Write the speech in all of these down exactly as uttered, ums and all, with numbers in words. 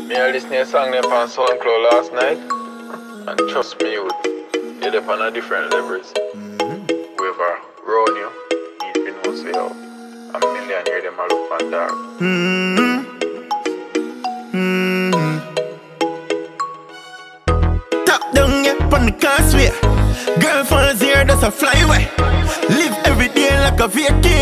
Me I listened to a song there on SoundCloud last night, and trust me, youth, you're there on a different levels. Mm-hmm. Whoever round you, he's been no say out. A million hear them all up and dark. Mm-hmm. Mm-hmm. Top down, yeah, on the causeway. Girl fans here, that's a flyway. Live every day like a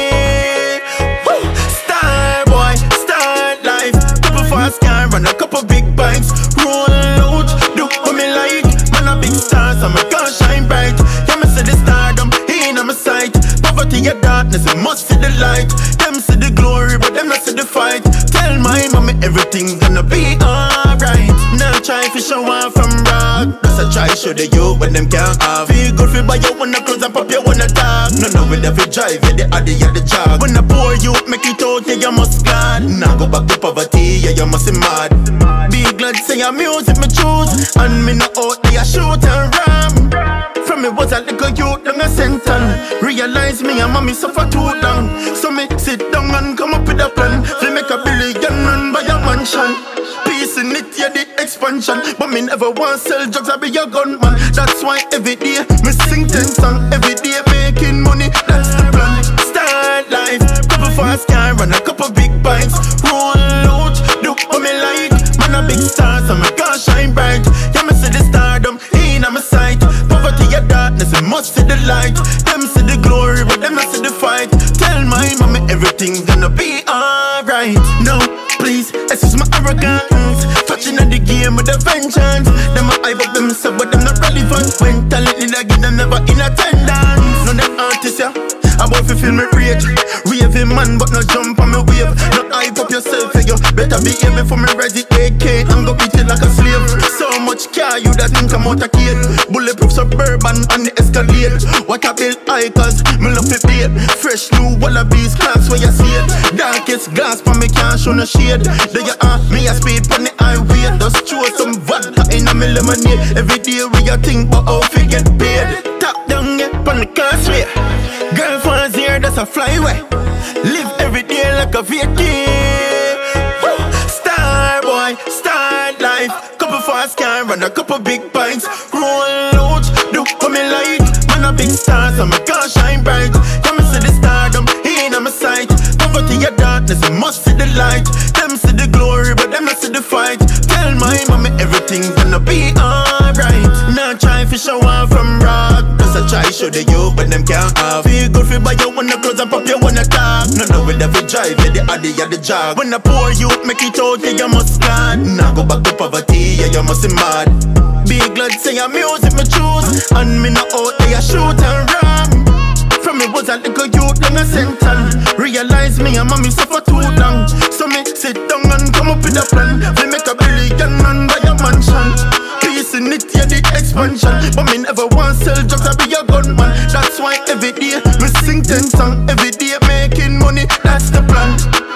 vacay. Woo! Star boy, star life. Couple fast car, run a couple big bikes. Roll out, do what me like. Man a big star, so my car shine bright. Yeah, me see the stardom, ain't on my sight. Poverty or darkness, we must see the light. Them see the glory, but them not see the fight. Tell my mommy everything's gonna be alright. Now try to show off from rock. That's a try show the you when them can't have. Feel good feel by you when I close and pop you when I talk. No, no, with every drive, yeah, the addy, yeah, the jog. When I pour you, make it out, yeah, you must glad. Now go back to poverty, yeah, you must be mad. Be glad, say your music me choose. And me not out there, shoot and ram. From me was a little youth, down a senton. Realize me and mommy suffer too long. So me sit down and come up with a plan. Fi make a billion and buy a mansion. Peace in it, yeah, the expansion. But me never want sell drugs, I be a gunman. That's why every day me sing ten songs. Every day making money, that's the plan. Start life, couple fast car, run a couple big bikes. Roll out, do what me like. Man a big star, so my car shine bright. Yeah, me see the stardom, ain't on my sight. Poverty or darkness, we must see the light. Them see the glory, but them not see the fight. Tell my mommy everything's gonna be alright. No, please, excuse my arrogance. Touching on the game with a vengeance. Them a hype up themselves, but them not relevant. When talent need I give them never in attendance. None them artists, yeah, I'm about to feel me rage. Raving man, but no jump on me wave. Not hype up yourself, yeah, you better be aiming for me ready A K and go beat it like a slave. So much car, you that think I'm out of kid. Bulletproof Suburban on the Escalade. What I build icons, me love it beat. Fresh new wallabies, class where you see it. Darkest glass, but me can't show no shade. There you are, me a speed on the highway. Just throw some vodka in a me lemonade. Every day we a think about how we get paid. Top down, yeah, on the causeway. Girl fans here, that's a flyway. Live every day like a vacay. Woo! Star boy, star life. Couple fast car, run a couple big bikes. Roll out, do what me like. Man a big star, so my car shine bright. Yeah, me see the stardom, ain't on my sight. Poverty or darkness, we must see the light. Them see the glory, but them not see the fight. Tell my mommy everything's gonna be alright. Now try to show off from rock. Just a try show the you, but them can't have. Feel good feel by you when I close and pop you when I talk. No, no, with every drive, yeah, the addy, yeah, the jog. When I pour you, make it out, yeah, you must glad. Now go back to poverty, yeah, you must be mad. Be glad, say your music me choose. And me not out there, shoot and ram. From me was a little youth, down a senton. Realize me and mommy suffer too long. So me sit down and come up with a plan. We make a billion and buy a mansion. Peace in it, yeah, the expansion. But me never want sell drugs, I be a gunman. That's why every day me sing ten songs. Every day making money, that's the plan.